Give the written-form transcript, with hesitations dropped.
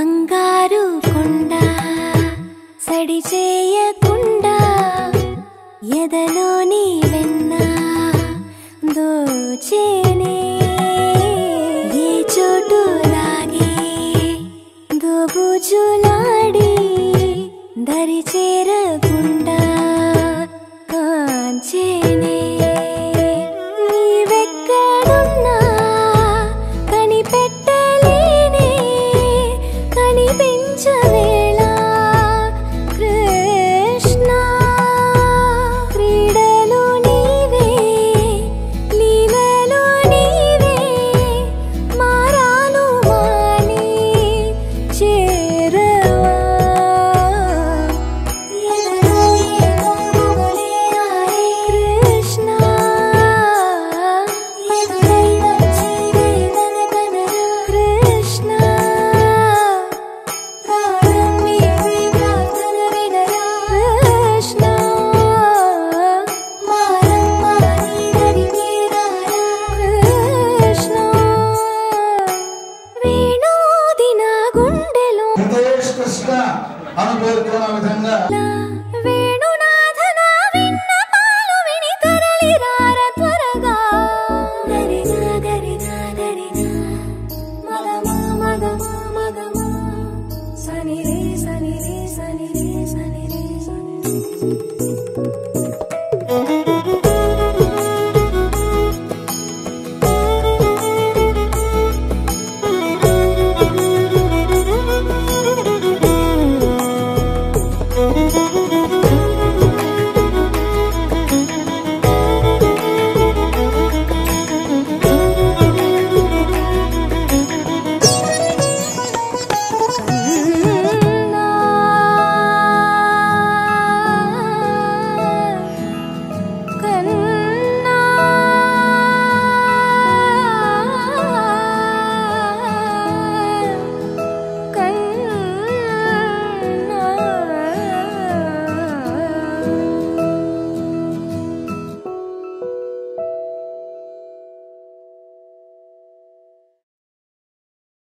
బంగారు కొండ సడి చేయకుండా ఎదలోని వెన్న దోచేనే ఏ చోటు లాగే దోబుజులాడి దరి చేరకుండా కాంచేనే నీవెక్కడున్నా కనిపెట్టలేనే కనిపించవేళ కృష్ణ క్రీడలు నీవే లీలలు నీవే మారాను మాని చేరవా కృష్ణ కృష్ణ కృష్ణ కృష్ణ వేణోది నా గుండెలో కృష్ణ అనుకోరుకున్న విధంగా